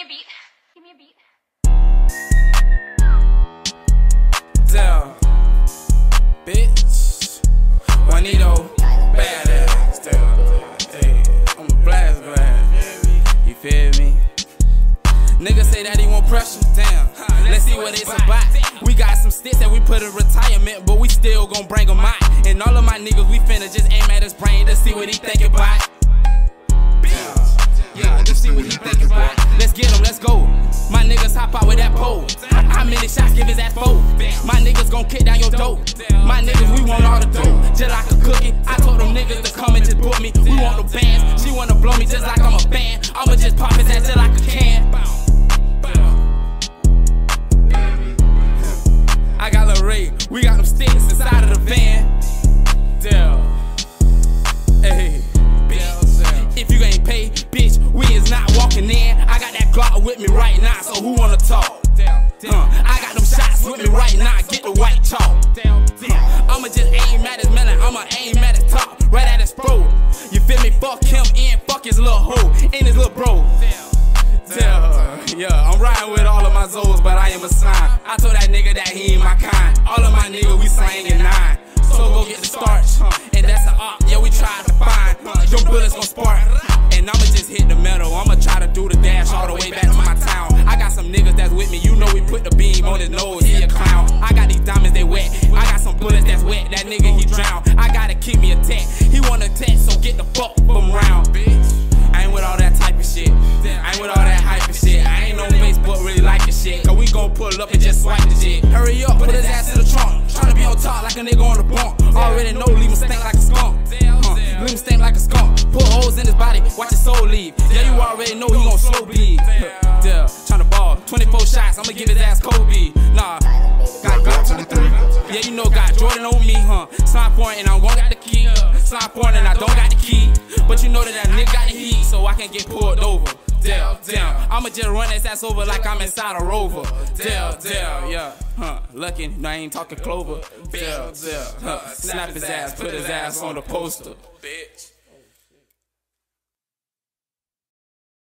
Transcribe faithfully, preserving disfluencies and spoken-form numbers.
a beat. Give me a beat. Damn, bitch. Juanito BadAzz. Hey, I'm a blast blast. You feel me? Niggas say that he want pressure. Damn, let's see what it's about. We got some sticks that we put in retirement, but we still gon' bring them out. And all of my niggas, we finna just aim at his brain to see what he think about. Yeah, let's see what he think about. Let's get him, let's go. My niggas hop out with that pole. How many shots give his ass four? My niggas gon' kick down your door. My niggas, we want all the dough, just like a cookie. I told them niggas to come and just book me. We want the bands, she wanna blow me just like I'm a fan. I'ma just pop his ass just like a can. I got Lil Ray, we got them sticks inside of the van. Damn. Hey. If you ain't paid, bitch, we is not walking in. I got that Glock with me right now, so who wanna talk? Uh, I got them shots with me right now, get the white chalk. Uh, I'ma just aim at his melon, I'ma aim at his top, right at his throat. You feel me? Fuck him and fuck his little hoe and his little bro. Yeah, I'm riding with all of my Zoes, but I am a sign. I told that nigga that he ain't my kind. All of my niggas, we slangin' nine. So go get the starch, and that's an op, yeah, we tried to find. Your bullets gon' spark, and I'ma just hit the metal. I'ma try to do the dash all the way back to my town. I got some niggas that's with me, you know we put the beam on his nose, he a clown. I got these diamonds, they wet. I got some bullets that's wet, that nigga he drown. I gotta keep me a tech, he want a tech, so get the fuck from round, bitch. I ain't with all that type of shit, I ain't with all that hype and shit. I ain't on Facebook really like this shit, cause we gon' pull up and just swipe the shit. Hurry up, put his ass in the trunk, tryna be on top like a nigga on the bump. Already know, leave him stink like a skunk. Huh, leave him stink like a skunk. Put holes in his body, watch his soul leave. Yeah, you already know he gon' slow bleed. Yeah, tryna ball, twenty-four shots, I'ma give his ass Kobe. Nah, got Glock twenty-three. Yeah, you know got Jordan on me, huh? Slide point and I'm gon' got the key. Slide point and I don't got the key. But you know that that nigga got the heat, so I can't get pulled over. Damn, damn, I'ma just run his ass over like I'm inside a Rover. Damn, damn, yeah, huh, lucky I ain't talking Clover. Damn, damn, huh, snap his ass, put his ass on the poster, bitch.